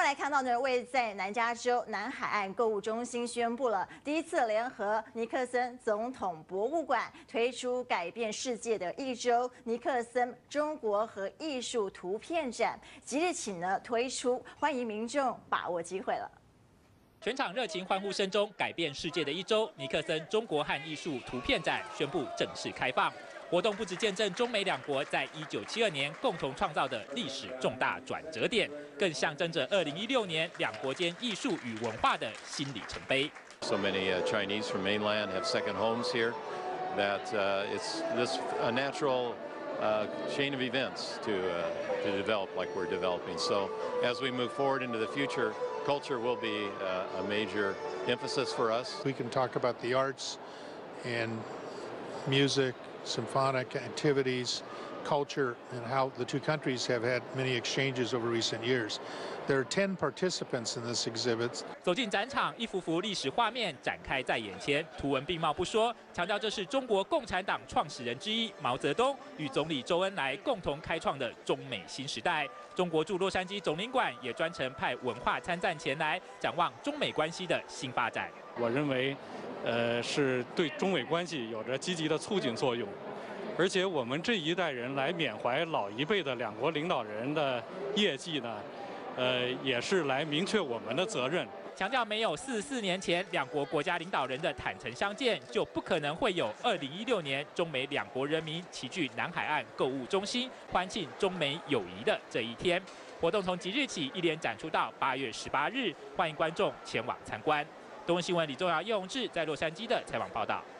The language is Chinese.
来看到呢，位在南加州南海岸购物中心宣布了第一次联合尼克森总统博物馆推出改变世界的一周尼克森中国和艺术图片展，即日起呢推出，欢迎民众把握机会了。 全场热情欢呼声中，改变世界的一周尼克森中国和艺术图片展宣布正式开放。活动不只见证中美两国在1972年共同创造的历史重大转折点，更象征着2016年两国间艺术与文化的新里程碑。 So many Chinese from mainland have second homes here. That it's this a natural chain of events to develop like we're developing. So as we move forward into the future. Culture will be a major emphasis for us. We can talk about the arts and music, symphonic activities, culture, and how the two countries have had many exchanges over recent years. There are 10 participants in this exhibit. 走进展场，一幅幅历史画面展开在眼前，图文并茂不说，强调这是中国共产党创始人之一毛泽东与总理周恩来共同开创的中美新时代。中国驻洛杉矶总领馆也专程派文化参赞前来，展望中美关系的新发展。 我认为，是对中美关系有着积极的促进作用。 而且我们这一代人来缅怀老一辈的两国领导人的业绩呢，也是来明确我们的责任。 强调没有44年前两国国家领导人的坦诚相见，就不可能会有2016年中美两国人民齐聚南海岸购物中心，欢庆中美友谊的这一天。活动从即日起一连展出到8月18日，欢迎观众前往参观。东森新闻李宗尧、叶宏志在洛杉矶的采访报道。